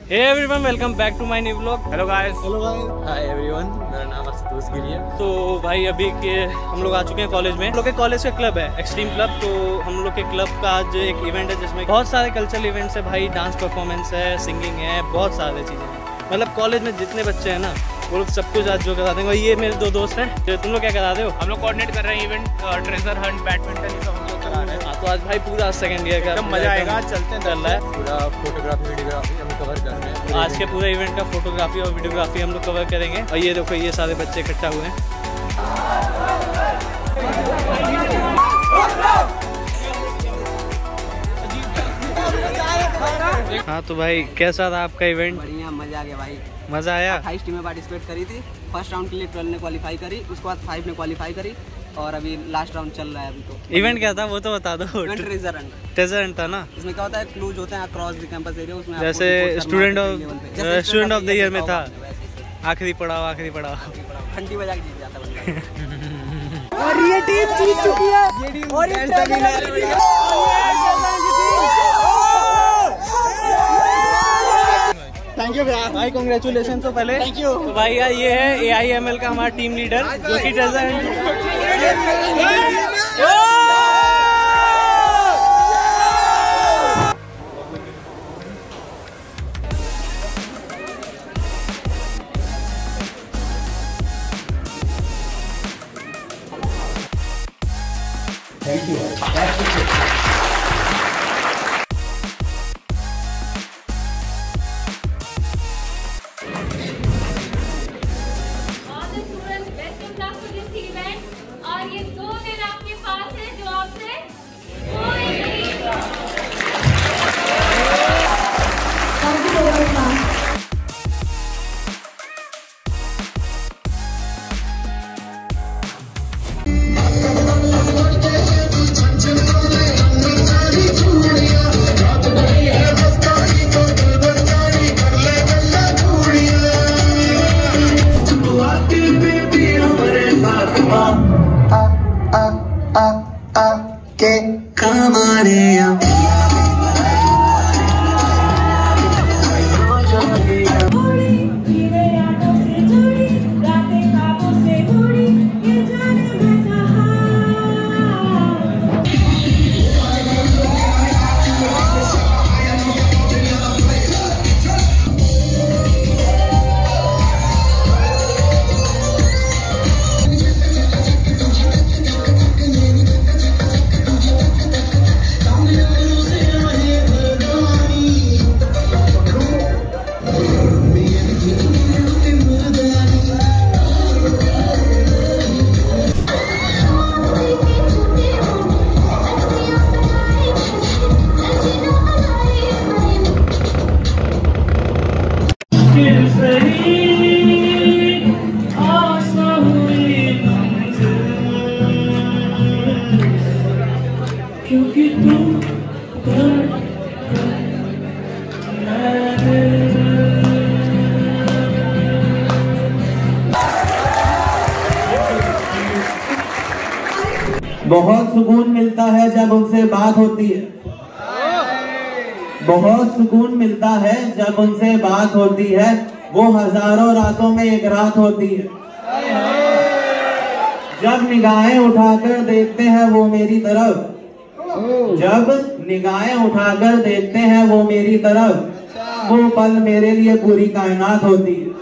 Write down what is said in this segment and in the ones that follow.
Hey everyone, welcome back to my new vlog. Hello guys. Hello guys. Hi everyone, मेरा नाम आशुतोष गिरी है। तो भाई अभी के हम लोग आ चुके हैं कॉलेज में। हम लोग के कॉलेज का क्लब है एक्सट्रीम क्लब। तो हम लोग के क्लब का आज एक इवेंट है जिसमें बहुत सारे कल्चरल इवेंट्स है भाई। डांस परफॉर्मेंस है, सिंगिंग है, बहुत सारी चीज़ें हैं। मतलब कॉलेज में जितने बच्चे हैं ना वो लोग सब कुछ आज जो करा देंगे। ये मेरे दो दोस्त हैं। तो तुम लोग क्या करा रहे हो? हम लोग कोऑर्डिनेट कर रहे हैं इवेंट, ट्रेजर हंट, बैडमिंटन, ये सब हम लोग करा रहे हैं। हाँ, तो आज भाई पूरा सेकंड ईयर का एकदम मजा आएगा। चलते हैं, चल रहा है पूरा फोटोग्राफी वीडियोग्राफी हम कवर कर रहे हैं। आज के पूरे इवेंट का फोटोग्राफी और वीडियोग्राफी हम लोग कवर करेंगे। और ये देखो, ये सारे बच्चे इकट्ठा हुए हैं। हाँ तो भाई कैसा था आपका इवेंट? बढ़िया, मजा आ गया भाई। मजा आया। 28 टीमें पार्टिसिपेट करी थी। फर्स्ट राउंड के लिए 12 ने क्वालिफाई करी, उसके बाद 5 ने क्वालिफाई करी और अभी लास्ट राउंड चल रहा है। अभी तो इवेंट क्या था वो तो बता दो। ट्रेजर ट्रेजर था ना। इसमें क्या होता है, क्लूज होते हैं अक्रॉस द कैंपस एरिया। उसमें जैसे स्टूडेंट ऑफ द ईयर में था। आखिरी पड़ाव घंटी बजा के जीत जाता है। और ये टीम जीत चुकी है और ये थैंक यू भाई, कांग्रेचुलेशन। तो पहले थैंक यू। तो भाई यार ये है AIML का हमारा टीम लीडर जो कि थैंक यू। और ये 2 दिन आपके पास है जो आपसे कोई नहीं। बहुत सुकून मिलता है जब उनसे बात होती है। बहुत सुकून मिलता है जब उनसे बात होती है। वो हजारों रातों में एक रात होती है। जब निगाहें उठाकर देखते हैं वो मेरी तरफ, जब निगाहें उठाकर देखते हैं वो मेरी तरफ, वो पल मेरे लिए पूरी कायनात होती है।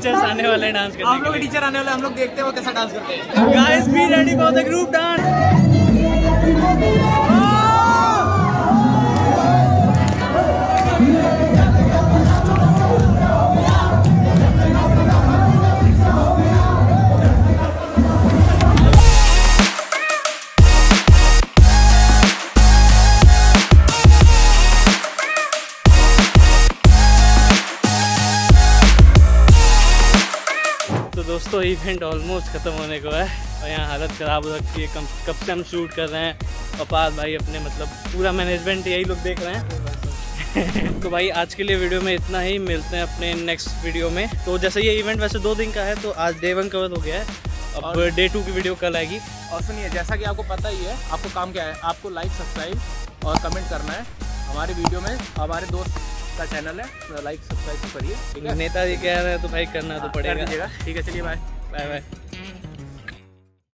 टीचर्स आने वाले हैं डांस करने। हम लोग के टीचर आने वाले, हम लोग देखते हैं वो कैसा डांस करते हैं। Guys be ready for the group dance. तो दोस्तों इवेंट ऑलमोस्ट ख़त्म होने को है और यहाँ हालत ख़राब हो रखी है। कब से हम शूट कर रहे हैं और पास भाई अपने मतलब पूरा मैनेजमेंट यही लोग देख रहे हैं। तो भाई आज के लिए वीडियो में इतना ही, मिलते हैं अपने नेक्स्ट वीडियो में। तो जैसे ये इवेंट वैसे 2 दिन का है तो आज डे 1 कवर हो गया है, अब डे 2 की वीडियो कल आएगी। और सुनिए, जैसा कि आपको पता ही है, आपको काम क्या है, आपको लाइक सब्सक्राइब और कमेंट करना है हमारे वीडियो में। हमारे दोस्त का चैनल है, तो लाइक सब्सक्राइब करिए, ठीक है। नेताजी कह रहे हैं तो भाई करना तो पड़ेगा। कर दीजिएगा, ठीक है। चलिए बाय बाय बाय।